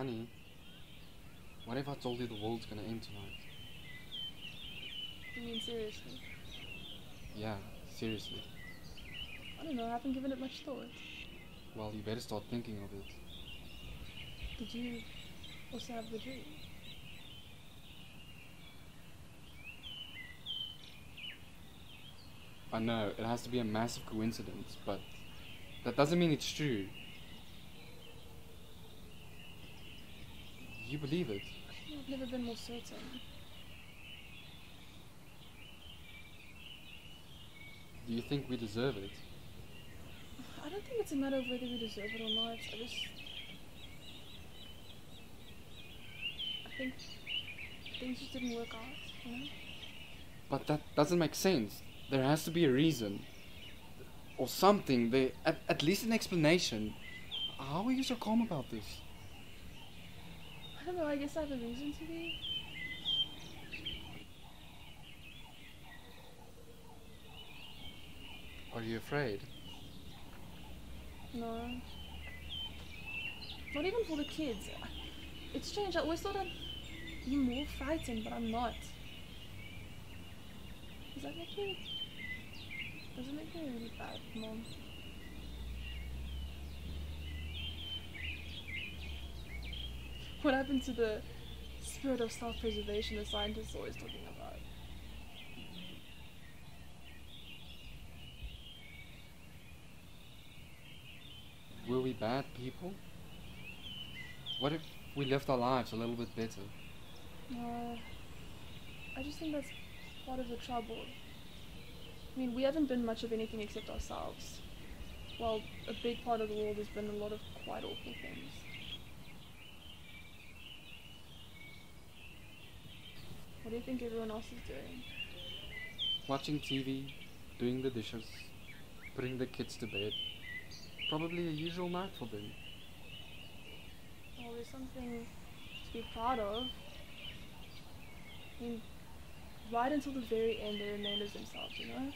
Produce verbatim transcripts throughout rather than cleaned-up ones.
funny. What if I told you the world's gonna end tonight? You mean seriously? Yeah, seriously. I don't know, I haven't given it much thought. Well, you better start thinking of it. Did you also have the dream? I know, it has to be a massive coincidence, but that doesn't mean it's true. You believe it? I've never been more certain. Do you think we deserve it? I don't think it's a matter of whether we deserve it or not. I just... I think things just didn't work out, you know? But that doesn't make sense. There has to be a reason. Or something. There, at, at least an explanation. How are you so calm about this? I don't know, I guess I have a reason to be. Are you afraid? No. Not even for the kids. It's strange, I always thought I'd be more frightened, but I'm not. Does that make me... Does it make me really bad, Mom? What happened to the spirit of self-preservation the scientists are always talking about? Were we bad people? What if we lived our lives a little bit better? No. I just think that's part of the trouble. I mean, we haven't been much of anything except ourselves. While a big part of the world has been a lot of quite awful things. What do you think everyone else is doing? Watching T V, doing the dishes, putting the kids to bed. Probably a usual night for them. Well, there's something to be proud of. I mean, right until the very end, they remained as themselves, you know?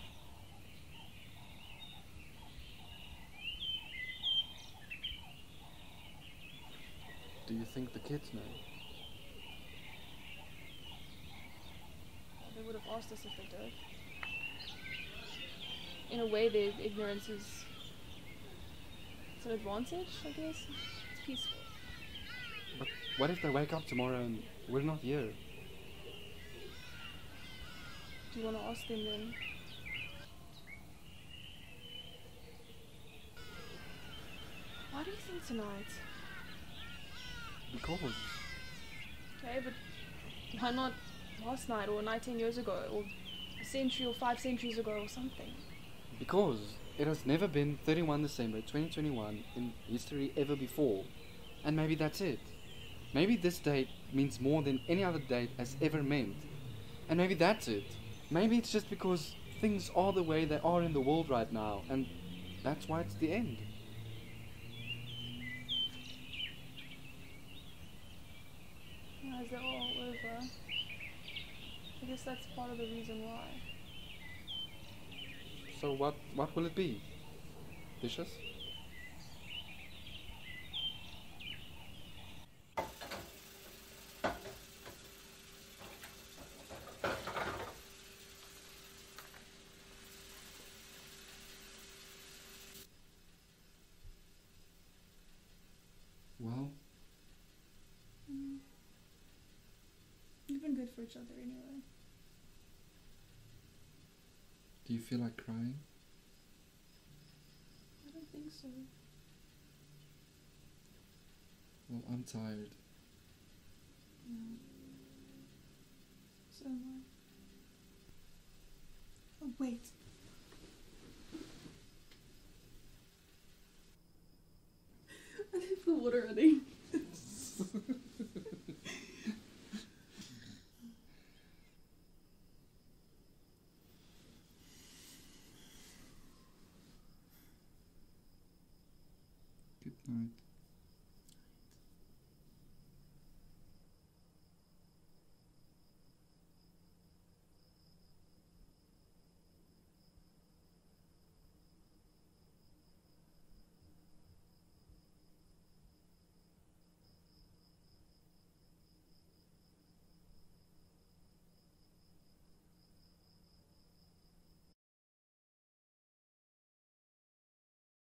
Do you think the kids know? Well, they would have asked us if they did. In a way, their ignorance is it's an advantage, I guess. It's peaceful. But what if they wake up tomorrow and we're not here? Do you want to ask them then? Why do you think tonight? Because Okay, but why not last night or nineteen years ago or a century or five centuries ago or something? Because it has never been thirty-first December twenty twenty-one in history ever before. And maybe that's it. Maybe this date means more than any other date has ever meant. And maybe that's it. Maybe it's just because things are the way they are in the world right now, and that's why it's the end. As they're all over, I guess that's part of the reason why. So what, what will it be? Dishes? Well, Mm. You've been good for each other anyway. do you feel like crying? I don't think so. Well, I'm tired. Yeah. So am I. Oh, wait. I left the water running. Good night.